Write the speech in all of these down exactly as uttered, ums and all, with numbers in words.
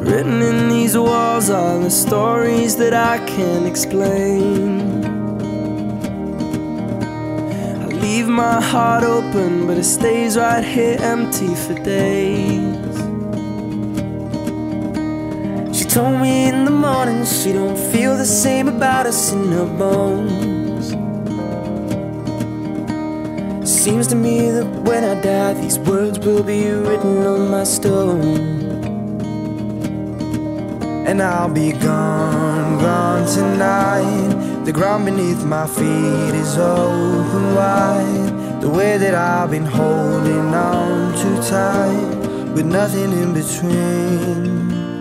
Written in these walls are the stories that I can't explain. I leave my heart open, but it stays right here empty for days. She told me in the morning she don't feel the same about us in her bones. Seems to me that when I die, these words will be written on my stone. And I'll be gone, gone tonight. The ground beneath my feet is open wide. The way that I've been holding on too tight, with nothing in between.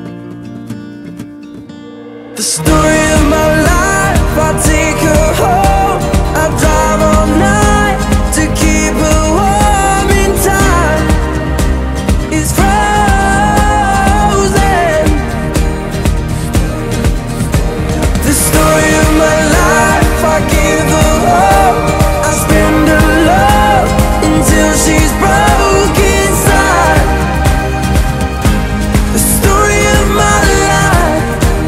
The story of my life, I take her home. I drive all night to keep her warm in time. It's frozen. The story of my life, I give her all. I spend her love until she's broke inside. The story of my life,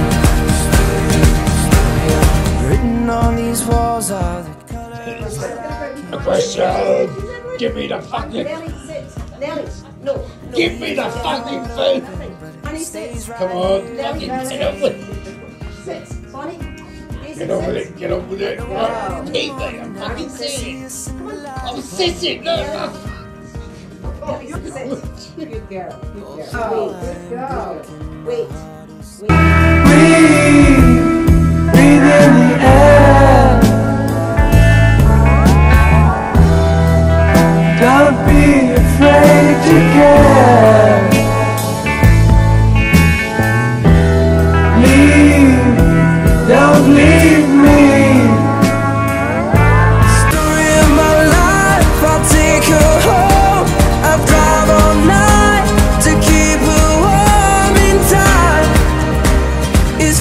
written on these walls are the colors that I can. A question! Give me the fucking... Nelly, sit. Nelly, no. no. Give me the fucking food! Honey, sit. Come on, fucking get up with it. Sit. Bonnie. Get on with it, get on with it. Right, keep it, I'm fucking sitting. I'm sitting, look! Oh, you sit. Good girl. Good girl. Oh, good girl. Wait. Wait. Breathe, breathe in the air. Don't be afraid to care. Leave, don't leave me. Story of my life, I'll take her home. I drive all night to keep her warm in time. It's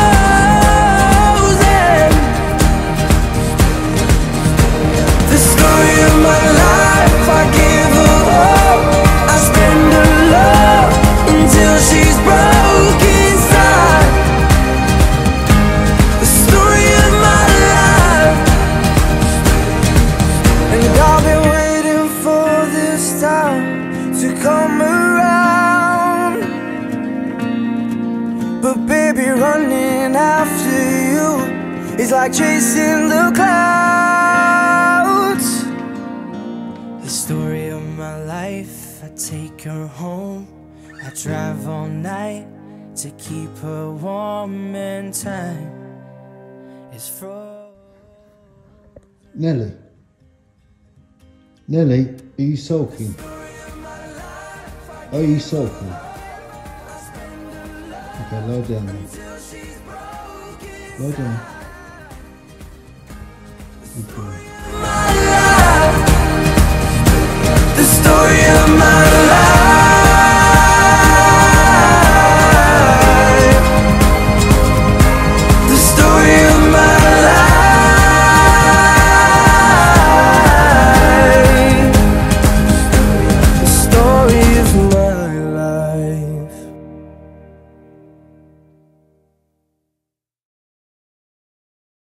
frozen. The story of my life, I give her all. I spend her love until she's broke inside. The story of my life, and I've been waiting for this time to come around. But baby, running after you is like chasing the clouds. The story of my life, I take her home. I drive all night to keep her warm in time. It's frozen. Nelly? Nelly, are you sulking? Are you sulking? Okay, lie down then. Lie down. Good girl. The story of